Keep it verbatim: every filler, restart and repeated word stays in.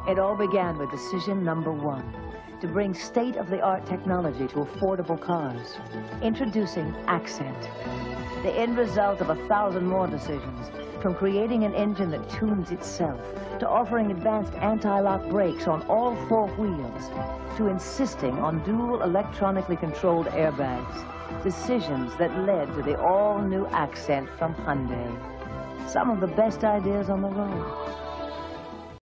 It all began with decision number one, to bring state-of-the-art technology to affordable cars. Introducing Accent, the end result of a thousand more decisions, from creating an engine that tunes itself, to offering advanced anti-lock brakes on all four wheels, to insisting on dual electronically controlled airbags. Decisions that led to the all-new Accent from Hyundai. Some of the best ideas on the road.